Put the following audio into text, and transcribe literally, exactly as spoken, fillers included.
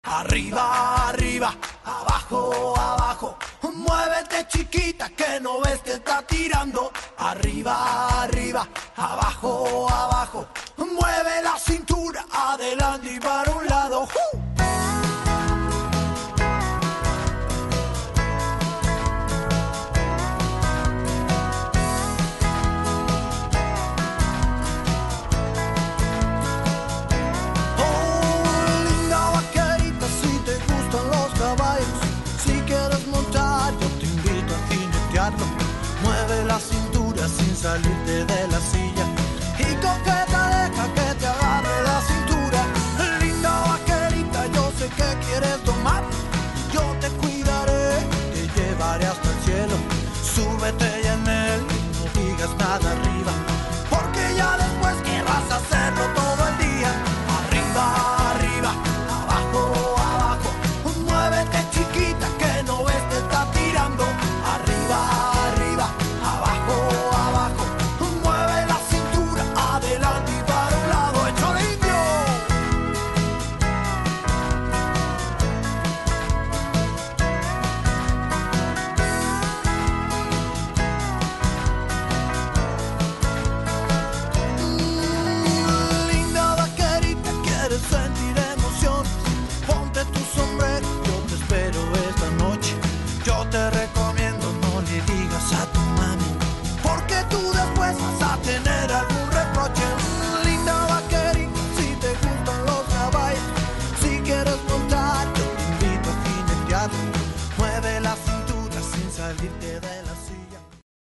Arriba, arriba, abajo, abajo. Muévete chiquita que no ves que está tirando. Arriba, arriba, abajo, abajo. Mueve la cintura adelante y para un lado. ¡Uh! Mueve la cintura sin salirte de